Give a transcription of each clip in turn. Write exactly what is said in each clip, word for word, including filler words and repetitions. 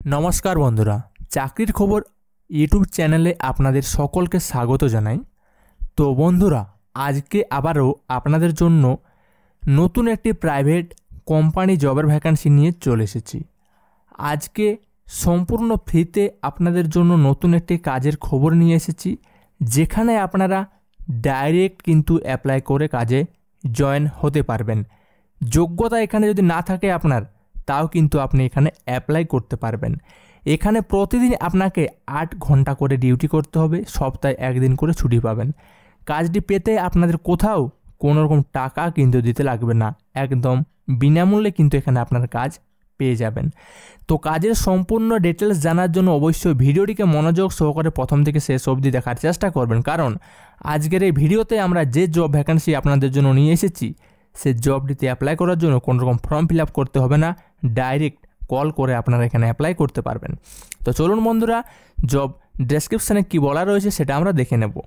नमस्कार बंधुरा चाकरिर खबर यूट्यूब चैनले आपनादेर सकलके स्वागत जानाई। तो बंधुरा आज के आबारो आपनादेर जोन्नो नतून एकटी प्राइवेट कोम्पानी जबर भैकेंसि निये चले एसेछि। आज के सम्पूर्ण फ्रीते आपनादेर जोन्नो नतून एकटी काजेर खबर निये एसेछि, जेखाने आपनारा डायरेक्ट किन्तु अ্যাপ্লাই करे काजे जয়েন होते पारबेन। योग्यता एखाने यदि ना थाके आपनार ताओ किन्तु आपनि एखाने अ্যাপ্লাই करते पारबेन। एखाने प्रतिदिन आपनाके आठ घंटा करे डिউটি करते होबे, सप्ताहे एक दिन करे छुटी पाबेन। काजटी पेते आपनादेर कोथाओ कोनो रकम टाका किन्तु दिते लागबे ना, एकदम बिनामूल्ये किन्तु एखाने आपनार काज पेये जाबेन। तो काजेर सम्पूर्ण डिटेल्स जानार जोन्नो अवश्यई भिडियोटिके मनोयोग सहकारे प्रथम थेके शेष अब्दि देखार चेष्टा करबेन, कारण आजकेर एई भिडियोते आमरा जे जब भैकेंसि आपनादेर जोन्नो निये एसेछि से जबটিতে अ্যাপ্লাই করার জন্য কোনো রকম ফর্ম ফিল আপ করতে হবে না, ডাইরেক্ট কল করে আপনারা এখানে অ্যাপ্লাই করতে পারবেন। তো চলুন বন্ধুরা জব ডেসক্রিপশনে কি বলা রয়েছে সেটা আমরা দেখে নেব।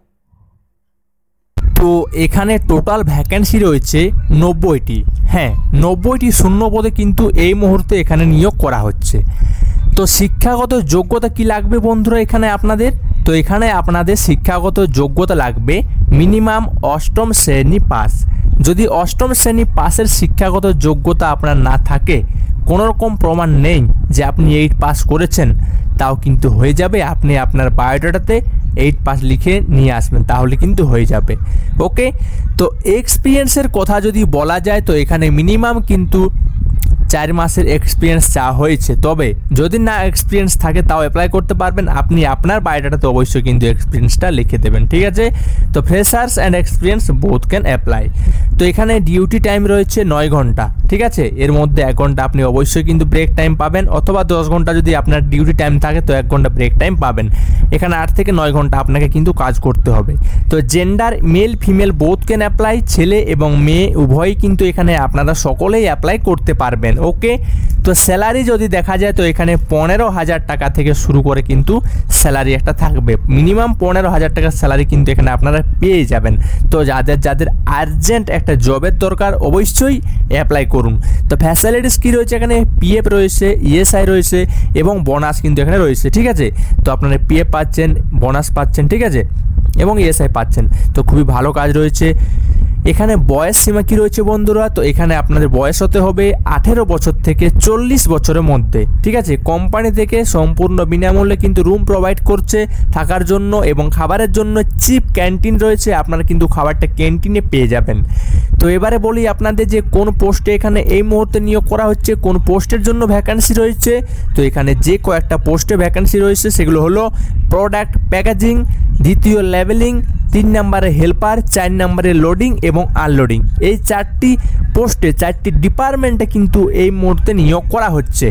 তো এখানে টোটাল ভ্যাকেন্সি রয়েছে নব্বইটি। হ্যাঁ, নব্বইটি শূন্য পদে কিন্তু এই মুহূর্তে এখানে নিয়োগ করা হচ্ছে। তো শিক্ষাগত যোগ্যতা কি লাগবে বন্ধুরা এখানে আপনাদের? তো এখানে আপনাদের শিক্ষাগত যোগ্যতা লাগবে মিনিমাম অষ্টম শ্রেণী পাস। যদি অষ্টম শ্রেণী পাসের শিক্ষাগত যোগ্যতা আপনার না থাকে, কোনো রকম প্রমাণ নেই যে আপনি এইট পাস করেছেন, তাও কিন্তু হয়ে যাবে। আপনি আপনার বায়োডাটাতে এইট পাস লিখে নিয়ে আসবেন, তাহলে কিন্তু হয়ে যাবে। ওকে, তো এক্সপিরিয়েন্সের কথা যদি বলা যায় তো এখানে মিনিমাম কিন্তু চার মাসের এক্সপিরিয়েন্স চাওয়া হয়েছে। তবে যদি না এক্সপিরিয়েন্স থাকে তাও অ্যাপ্লাই করতে পারবেন। আপনি আপনার বায়োডাটাতে অবশ্যই কিন্তু এক্সপিরিয়েন্সটা লিখে দেবেন, ঠিক আছে? তো freshers and experience both can apply. তো এখানে ডিউটি টাইম রয়েছে নয় ঘন্টা, ঠিক আছে? এর মধ্যে এক ঘন্টা আপনি অবশ্যই কিন্তু ব্রেক টাইম পাবেন, অথবা দশ ঘন্টা যদি আপনার ডিউটি টাইম থাকে তো এক ঘন্টা ব্রেক টাইম পাবেন। এখানে আট থেকে নয় ঘন্টা আপনাকে কিন্তু কাজ করতে হবে। তো gender male female both can apply, ছেলে এবং মেয়ে উভয়ই কিন্তু এখানে আপনারা সকলেই অ্যাপ্লাই করতে পারবেন। ওকে, তো স্যালারি যদি দেখা যায় তো এখানে পনেরো হাজার টাকা থেকে শুরু করে কিন্তু স্যালারি একটা থাকবে। মিনিমাম পনেরো হাজার টাকার স্যালারি কিন্তু এখানে আপনারা পেয়ে যাবেন। তো যাদের যাদের আর্জেন্ট একটা জবের দরকার অবশ্যই অ্যাপ্লাই করুন। তো ফ্যাসিলিটিস কী রয়েছে এখানে? পিএফ রয়েছে, ইএসআই রয়েছে এবং বোনাস কিন্তু এখানে রয়েছে, ঠিক আছে? তো আপনারা পিএফ পাচ্ছেন, বোনাস পাচ্ছেন, ঠিক আছে, এবং ইএসআই পাচ্ছেন। তো খুবই ভালো কাজ রয়েছে। এখানে বয়স সীমা কী রয়েছে বন্ধুরা? তো এখানে আপনাদের বয়স হতে হবে আঠেরো বছর থেকে চল্লিশ বছরের মধ্যে, ঠিক আছে? কোম্পানি থেকে সম্পূর্ণ বিনামূল্যে কিন্তু রুম প্রোভাইড করছে থাকার জন্য, এবং খাবারের জন্য চিপ ক্যান্টিন রয়েছে, আপনারা কিন্তু খাবারটা ক্যান্টিনে পেয়ে যাবেন। তো এবারে বলি আপনাদের যে কোন পোস্টে এখানে এই মুহূর্তে নিয়োগ করা হচ্ছে, কোন পোস্টের জন্য ভ্যাকেন্সি রয়েছে। তো এখানে যে কয়েকটা পোস্টে ভ্যাকেন্সি রয়েছে সেগুলো হলো প্রোডাক্ট প্যাকেজিং, দ্বিতীয় লেভেলিং, তিন নম্বরে হেল্পার, চার নম্বরে লোডিং এবং আনলোডিং। এই চারটি পোস্টে চারটি ডিপার্টমেন্টে কিন্তু এই মুহূর্তে নিয়োগ করা হচ্ছে।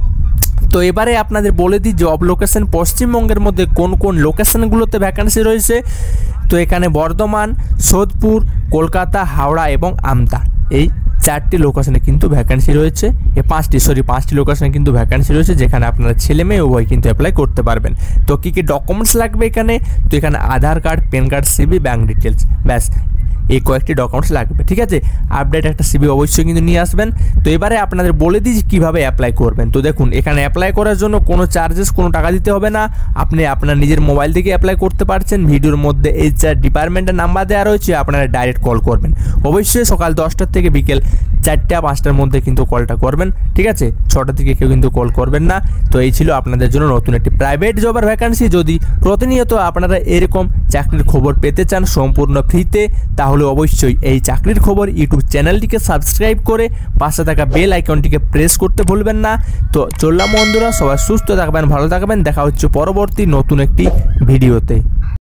তো এবারে আপনাদের বলে দিই জব লোকেশন পশ্চিমবঙ্গের মধ্যে কোন কোন লোকেশনগুলোতে ভ্যাকেন্সি রয়েছে। তো এখানে বর্ধমান, সোদপুর, কলকাতা, হাওড়া এবং আমতা, এই চারটি লোকেশনে কিন্তু ভ্যাকেন্সি রয়েছে। এই পাঁচটি সরি পাঁচটি লোকেশনে কিন্তু ভ্যাকেন্সি রয়েছে, যেখানে আপনারা ছেলে মেয়ে উভয় কিন্তু অ্যাপ্লাই করতে পারবেন। তো কী কী ডকুমেন্টস লাগবে এখানে? তো এখানে Aadhaar card, PAN card, CV, bank details, ব্যাস এই কয়েকটি ডকুমেন্টস লাগবে, ঠিক আছে? আপডেট একটা সিবি অবশ্যই কিন্তু নিয়ে আসবেন। তো এবারে আপনাদের বলে দিই কীভাবে অ্যাপ্লাই করবেন। তো দেখুন, এখানে অ্যাপ্লাই করার জন্য কোনো চার্জেস কোনো টাকা দিতে হবে না। আপনি আপনার নিজের মোবাইল থেকে অ্যাপ্লাই করতে পারছেন। ভিডিওর মধ্যে এই চার ডিপার্টমেন্টের নাম্বার দেওয়া রয়েছে, আপনারা ডাইরেক্ট কল করবেন। অবশ্যই সকাল দশটার থেকে বিকেল চারটা পাঁচটার মধ্যে কিন্তু কলটা করবেন, ঠিক আছে? ছটা থেকে কেউ কিন্তু কল করবেন না। তো এই ছিল আপনাদের জন্য নতুন একটি প্রাইভেট জবের ভ্যাকেন্সি। যদি প্রতিনিয়ত আপনারা এরকম চাকরির খবর পেতে চান সম্পূর্ণ ফ্রিতে, তাহলে অবশ্যই এই চাকরির খবর ইউটিউব চ্যানেলটিকে সাবস্ক্রাইব করে পাশে থাকা বেল আইকনটিকে প্রেস করতে ভুলবেন না। তো চললাম বন্ধুরা, সবাই সুস্থ থাকবেন, ভালো থাকবেন। দেখা হচ্ছে পরবর্তী নতুন একটি ভিডিওতে।